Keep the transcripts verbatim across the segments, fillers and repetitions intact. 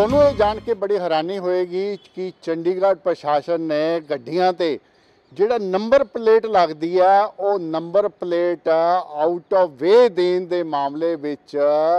ਤੁਹਾਨੂੰ ਇਹ ਜਾਣ ਕੇ ਬੜੀ ਹੈਰਾਨੀ ਹੋਏਗੀ ਕਿ ਚੰਡੀਗੜ੍ਹ ਪ੍ਰਸ਼ਾਸਨ ਨੇ ਗੱਡੀਆਂ ਤੇ ਜਿਹੜਾ ਨੰਬਰ ਪਲੇਟ ਲੱਗਦੀ ਆ ਉਹ number plate out of way ਦੇਣ ਦੇ ਮਾਮਲੇ ਵਿੱਚ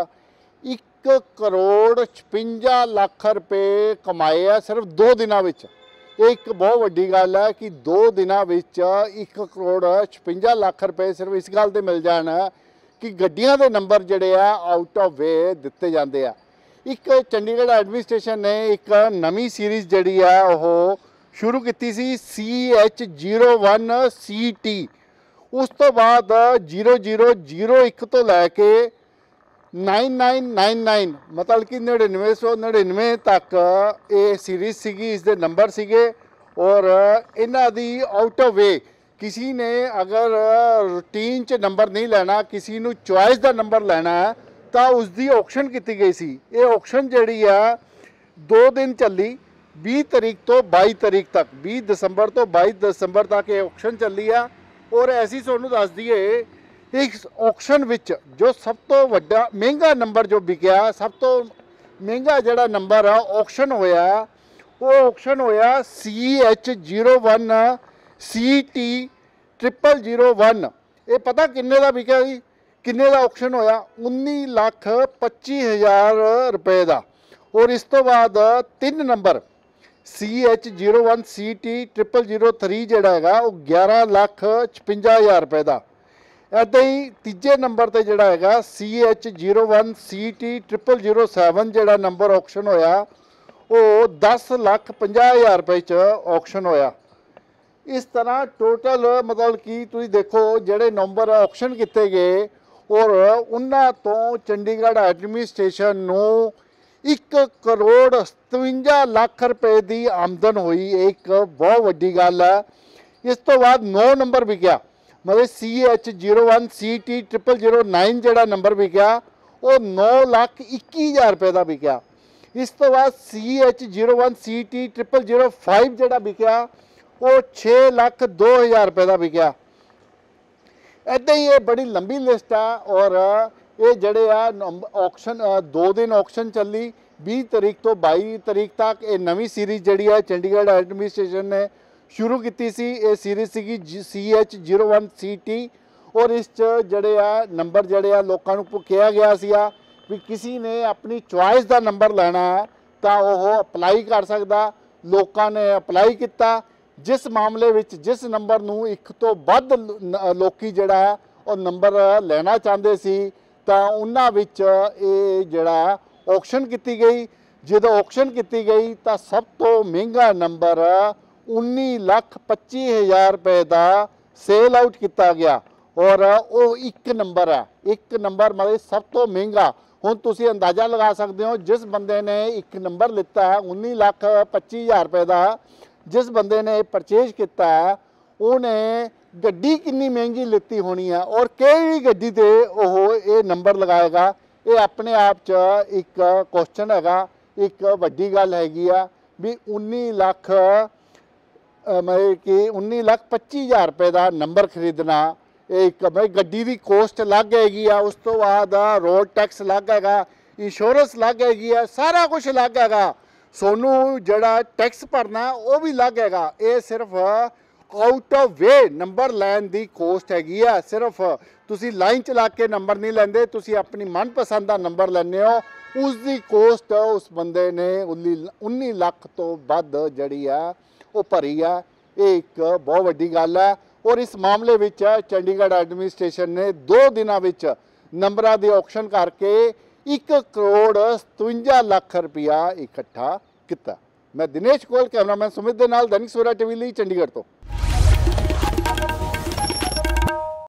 ਇੱਕ ਕਰੋੜ ਛਪੰਜਾ ਲੱਖ ਰੁਪਏ ਕਮਾਏ ਆ ਸਿਰਫ ਦੋ ਦਿਨਾਂ ਵਿੱਚ। ਇਹ ਇੱਕ ਬਹੁਤ ਵੱਡੀ ਗੱਲ ਹੈ ਕਿ ਦੋ ਦਿਨਾਂ ਵਿੱਚ ਇੱਕ ਕਰੋੜ ਛਪੰਜਾ ਲੱਖ ਰੁਪਏ ਸਿਰਫ ਇਸ ਗੱਲ ਤੇ ਮਿਲ ਜਾਣ ਕਿ ਗੱਡੀਆਂ ਦੇ ਨੰਬਰ ਜਿਹੜੇ ਆ ਆਊਟ ਆਫ ਵੇ ਦਿੱਤੇ ਜਾਂਦੇ ਆ। ਇੱਕ ਚੰਡੀਗੜ੍ਹ ਐਡਮਿਨਿਸਟ੍ਰੇਸ਼ਨ ਨੇ ਇੱਕ ਨਵੀਂ ਸੀਰੀਜ਼ ਜਿਹੜੀ ਆ ਉਹ ਸ਼ੁਰੂ ਕੀਤੀ ਸੀ C H zero one C T. ਉਸ ਤੋਂ ਬਾਅਦ ਜ਼ੀਰੋ ਜ਼ੀਰੋ ਜ਼ੀਰੋ ਇੱਕ ਤੋਂ ਲੈ ਕੇ ਨਾਈਨ ਨਾਈਨ ਨਾਈਨ ਨਾਈਨ ਮਤਲਬ ਕਿ ਨੜਿਨਵੇਂ ਸੌ ਨੜਿਨਵੇਂ ਤੱਕ ਇਹ ਸੀਰੀਜ਼ ਸੀਗੀ, ਇਸ ਦੇ ਨੰਬਰ ਸੀਗੇ। ਔਰ ਇਹਨਾਂ ਦੀ ਆਊਟ ਆਫ ਵੇ किसी ने अगर रूटीन च नंबर नहीं लेना, किसी ਨੂੰ चॉइस का नंबर लेना है तो उसकी ऑक्शन की गई सी। ये ऑक्शन जी दो दिन चली बीस तारीख तो बाईस तारीख तक, बीस दिसंबर तो बाईस दिसंबर तक ये ऑक्शन चली है। और ऐसी तुहानूं दस दईए इस ऑक्शन विच जो सब तो वड्डा महंगा नंबर जो बिकया, सब तो महंगा जिहड़ा नंबर आ ऑक्शन होया वो ऑक्शन होया C H zero one C T triple zero one. ये पता किन्ने का बिकया जी, किन्ने का ऑक्शन होया? उन्नी लाख पच्ची हज़ार रुपए का। और इस तो बाद तीन number C H zero one C T triple zero three जोड़ा है वो ग्यारह लाख छपंजा हज़ार रुपए का। इदा ही तीजे नंबर पर जोड़ा है C H zero one C T triple zero seven जोड़ा नंबर ऑक्शन होया वो दस लाख पंजाह हज़ार रुपए च ऑक्शन होया। इस तरह टोटल मतलब कि तुसीं देखो जिहड़े नंबर ऑक्शन किए गए और उन्हां तो चंडीगढ़ एडमिनिस्ट्रेशन नूं एक करोड़ सतवंजा लाख रुपए की आमदन हुई। एक बहुत वड्डी गल है। इस तो बाद नौ नंबर बिकया, मतलब C H zero one C T triple zero nine जोड़ा नंबर बिकया वो नौ लाख इक्की हज़ार रुपए का बिकया। इस तो बाद C H zero one C T triple zero five जोड़ा बिकया वो छे लाख दो हज़ार रुपए का बिकया। इदा ही ये बड़ी लंबी लिस्ट है। और ये जड़े आ ऑक्शन दो दिन ऑक्शन चली बीस तारीख तो बाईस तारीख तक। ये नवी सीरीज जी है चंडीगढ़ एडमिनिस्ट्रेशन ने शुरू की सी। ये series C C H zero one C T. और इस जड़े आ नंबर जड़े आ लोगों को कहा गया सी भी किसी ने अपनी चॉइस का नंबर लेना है तो वह अपलाई कर सकता। लोगों ने अपलाई किया। जिस मामले विच जिस नंबर नूं एक तो वध लोकी जिहड़ा है और नंबर लेना चाहते सी तो उन्हां विच ये जिहड़ा ऑक्शन की गई। जो ऑक्शन की गई तो सब तो महंगा नंबर उन्नी लाख पच्ची हज़ार रुपए का सेल आउट किया गया। और वो एक नंबर है, एक नंबर मतलब सब तो महंगा। हुण तुसीं अंदाज़ा लगा सकते हो जिस बंदे ने एक नंबर लिता है उन्नी लाख पच्ची हज़ार रुपए का, जिस बंदे ने परचेज किया है उन्हें गड्डी कितनी महंगी लेती होनी है और किहड़ी गड्डी ते ओह ये नंबर लगाएगा। ये अपने आप च एक क्वेश्चन हैगा, एक वड्डी गल हैगी आ भी उन्नी लाख मतलब कि उन्नी लाख पच्ची हज़ार रुपए का नंबर खरीदना एक भाई गड्डी की कोस्ट अलग हैगी आ। उस तो बाद रोड टैक्स अलग हैगा, इंश्योरेंस अलग हैगी आ, सारा कुछ अलग हैगा। सोनू जड़ा टैक्स भरना वो भी अलग हैगा। ये सिर्फ आउट ऑफ वे नंबर लैन की कोस्ट हैगी है। सिर्फ तुसी लाइन चला के नंबर नहीं लेंदे, तुसी अपनी मनपसंद का नंबर लेने हो, उसकी कोस्ट उस बंदे ने उन्नी उन्नी लाख तो वध जड़ी है वो भरी है। ये एक बहुत वड्डी गल है। और इस मामले विच चंडीगढ़ एडमिनिस्ट्रेशन ने दो दिनों विच नंबरां दी ऑक्शन करके एक करोड़ सतवंजा लाख रुपया इकट्ठा किया। मैं दिनेश कोल कैमरामैन सुमित दे नाल दैनिक सवेरा टीवी ਲਈ चंडीगढ़ तो।